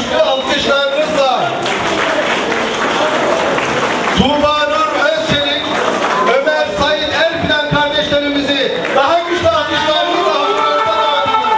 güçlü alkışlarınızla Tuğba Nur Özçelik, Ömer Sayın Erfilan kardeşlerimizi daha güçlü alkışlarınızla huzurlarınıza davet ediyoruz.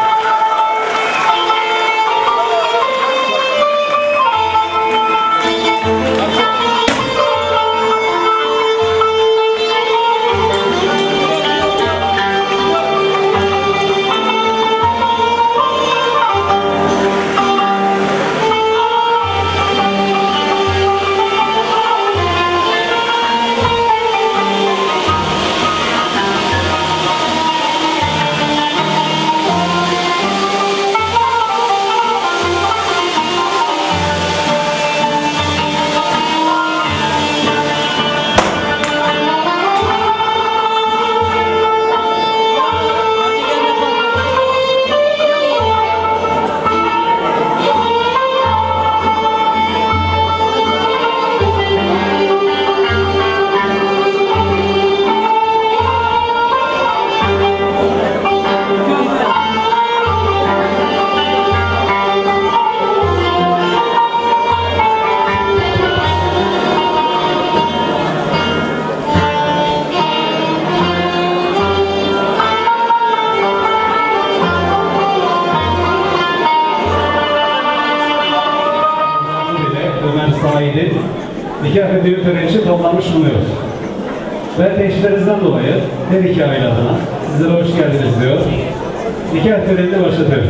Nikah ve düğün töreni için toplanmış bulunuyoruz. Ben teşviklerinizden dolayı her iki aile adına sizlere hoş geldiniz diyor. Nikah törenini başlatıyorum.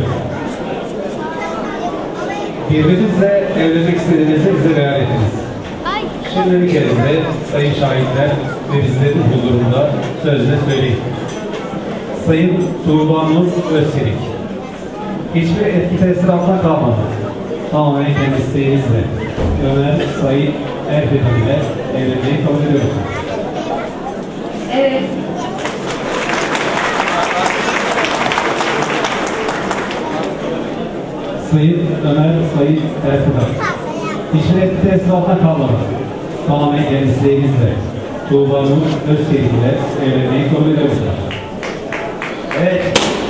Birbirinizle evlenmek istediğinizi bize beyan ettiniz. Şimdilik elinde sayın şahitler ve bizlerin huzurunda sözle söyleyin. Sayın Tuğba Nur Özçelik, hiçbir etki tesiri altına kalmadı. Tamamen kendi isteğinizle Ömer Sayın Erfilan ile evlenmeyi kabul ediyorsunuz. Evet. Sayın Ömer Sayın Erfilan, hiçbir etki tesiri altına kalmadı. Tamamen kendi isteğinizle Tuğba Nur Özçelik ile evlenmeyi kabul ediyorsunuz. Evet.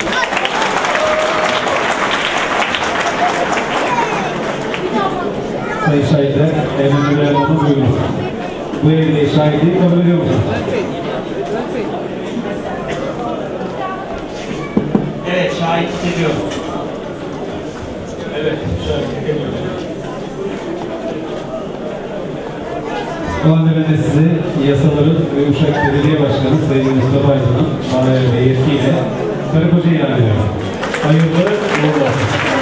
Sayın şahitler, evlenmeler olduğunu duyurunuz. Bu evliliği şahitliği kabul ediyor musunuz? Evet, şahitlik ediyorum. Evet, şahitlik ediyorum. Bu halde ben de size yasaların ve Uşak Belediye Başkanı Sayın Mustafa Aydın'ın bana verdiği yetkiyle karı koca ilan ediyorum. Hayırlı uğurlu olsun.